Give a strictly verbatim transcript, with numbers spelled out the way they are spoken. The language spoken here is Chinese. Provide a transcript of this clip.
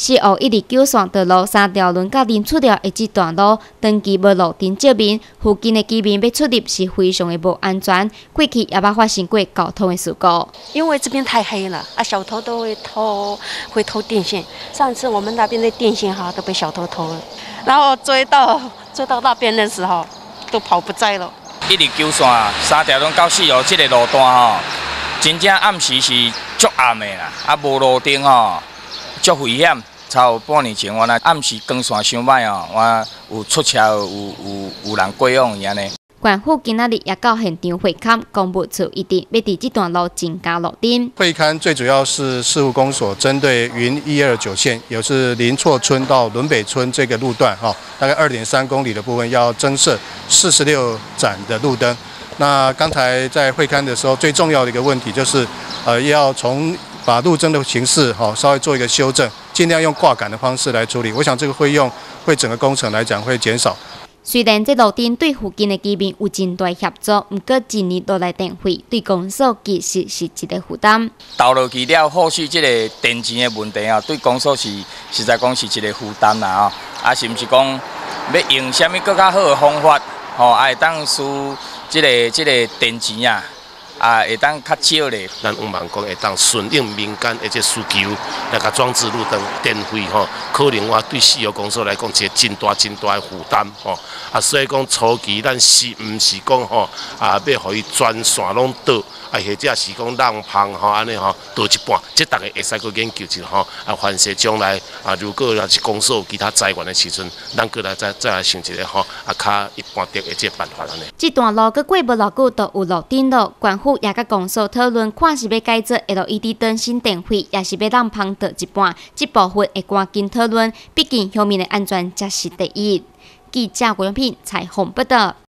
四号一日九线道路三条轮甲林厝寮的这段路，长期无路灯照明，附近的居民要出入是非常的无安全。过去也捌发生过交通的事故。 因为这边太黑了啊，小偷都会偷，会偷电线。上次我们那边的电线哈都被小偷偷了，然后追到追到那边的时候，都跑不在了。 一日九线三条轮到四号这个路段吼，真正暗时是足暗的啦，啊无路灯吼，足危险。差有半年前，我那暗时光线伤歹哦，我有出车有有有人过往安尼。 县府今仔日也到现场会勘，公务处一定要伫这段路增加路灯。 会勘最主要是事务公所针对云一二九线，也是林厝村到仑北村这个路段哈，大概二点三公里的部分要增设四十六盏的路灯。那刚才在会勘的时候，最重要的一个问题就是，呃，要从把路灯的形式哈稍微做一个修正，尽量用挂杆的方式来处理。我想这个会用会整个工程来讲会减少。 虽然这路灯对附近的居民有真大协助，不过一年落来电费对公所其实是一个负担。 倒落去了，后续这个电钱的问题啊，对公所是实在讲是一个负担啦啊！啊，是毋是讲要用什么更较好的方法，吼、哦，啊会当使这个这个电钱啊？啊，会当较少咧。 咱希望讲会当顺应民间的这需求，来甲装置路灯电费吼，可能话对四号公所来讲，一个真大真大的负担吼。啊，所以讲初期咱是毋是讲吼啊，要互伊全线拢倒，啊，或者是讲让旁吼安尼吼倒一半，这大家会使去研究一下吼。啊，凡是将来啊，如果若是公所有其他资源的时阵，咱过来再再来想一个吼啊，较一般的这个办法安尼。 这段路佮过无偌久，就有路灯了，县府也甲公所讨论，看是要改做 L E D 灯新电费，也是要让旁倒一半，这部分会赶紧讨论，毕竟乡民的安全才是第一。记者郭永平采访报道。